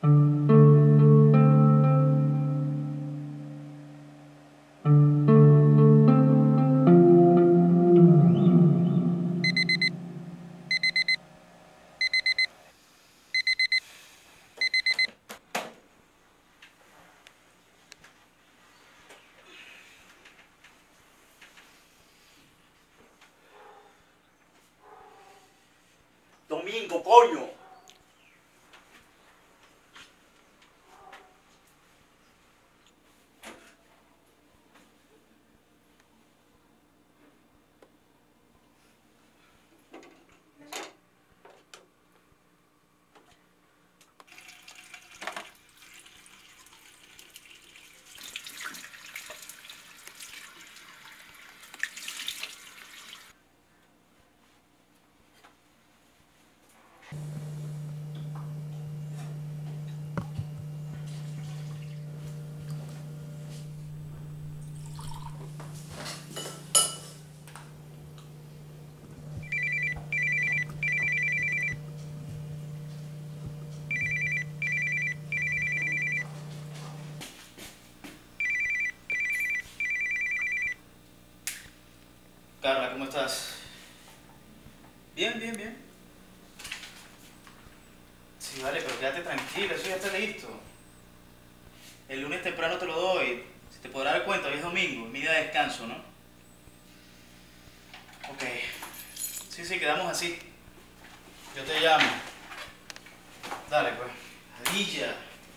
Domingo, coño. Carla, ¿cómo estás? Bien, bien, bien. Sí, vale, pero quédate tranquila, eso ya está listo. El lunes temprano te lo doy. Si te podrás dar cuenta, hoy es domingo, es mi día de descanso, ¿no? Ok. Sí, sí, quedamos así. Yo te llamo. Dale, pues. Adilla.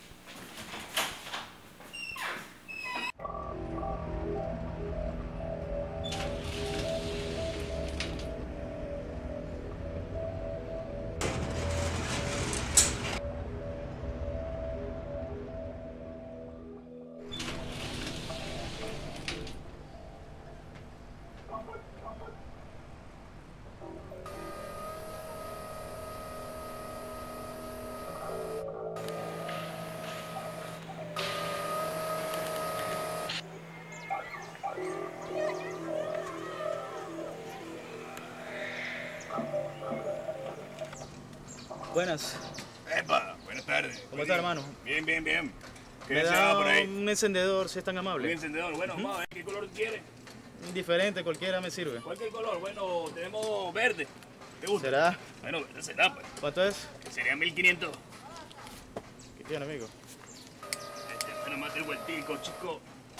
Buenas. Epa, buenas tardes. ¿Cómo estás, hermano? Bien, bien, bien. ¿Qué Me deseaba da por ahí? un encendedor, si es tan Un amable. encendedor. Bueno, vamos a ver qué color quiere. Indiferente, cualquiera me sirve. Cualquier color. Bueno, tenemos verde. ¿Te gusta? ¿Será? Bueno, verde será, pues. ¿Cuánto es? Sería 1500. ¿Qué tiene, amigo? Bueno, mate el vueltico, chico.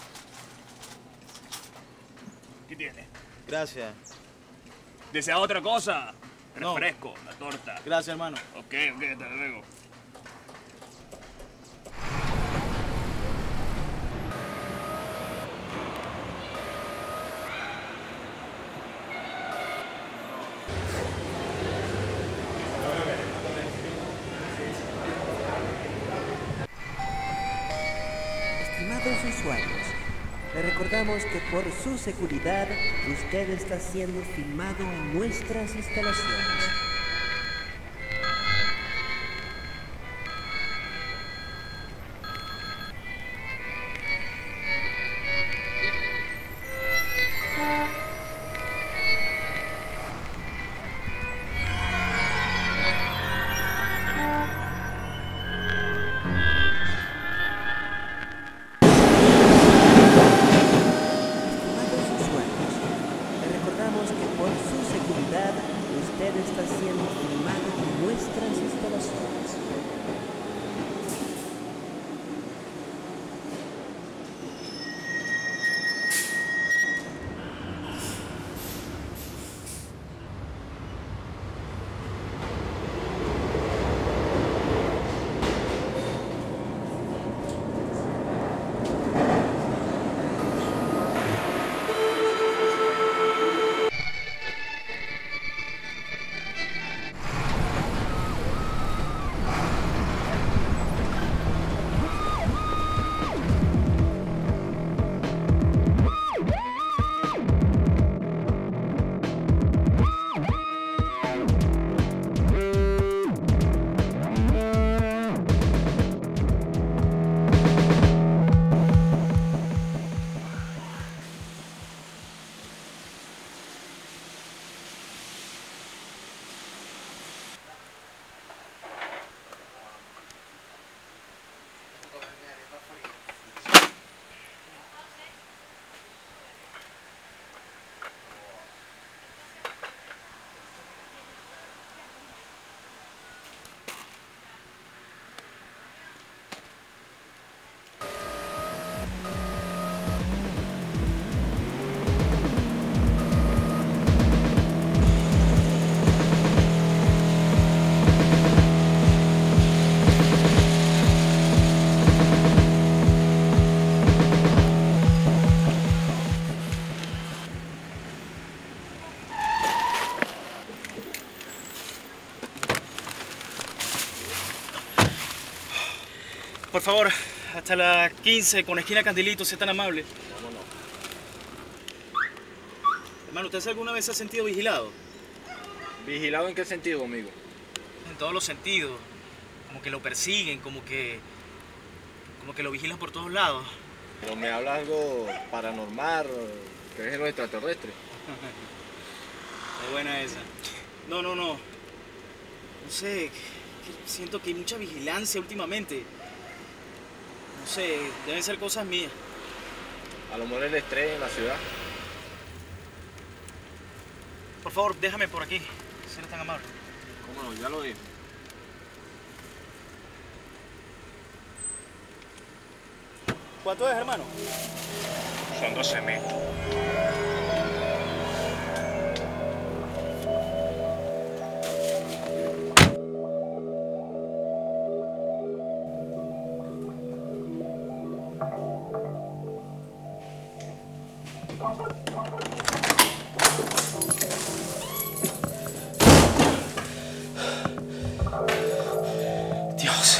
¿Qué tiene? Gracias. ¿Desea otra cosa? No. Refresco, la torta. Gracias, hermano. Ok, hasta luego. Estimados usuarios, le recordamos que por su seguridad usted está siendo filmado en nuestras instalaciones. Estimados usuarios, le recordamos que por su seguridad usted está siendo Por favor, hasta la 15 con esquina Candilito, sea tan amable. Vámonos. Hermano, ¿usted alguna vez se ha sentido vigilado? ¿Vigilado en qué sentido, amigo? En todos los sentidos. Como que lo persiguen, como que lo vigilan por todos lados. Pero me habla algo paranormal, ¿crees en los extraterrestres? Es buena esa. No. No sé, siento que hay mucha vigilancia últimamente. No sé, deben ser cosas mías. A lo mejor el estrés en la ciudad. Por favor, déjame por aquí, si eres tan amable. ¿Cómo no? Ya lo dije. ¿Cuánto es, hermano? Son 12.000. Dios.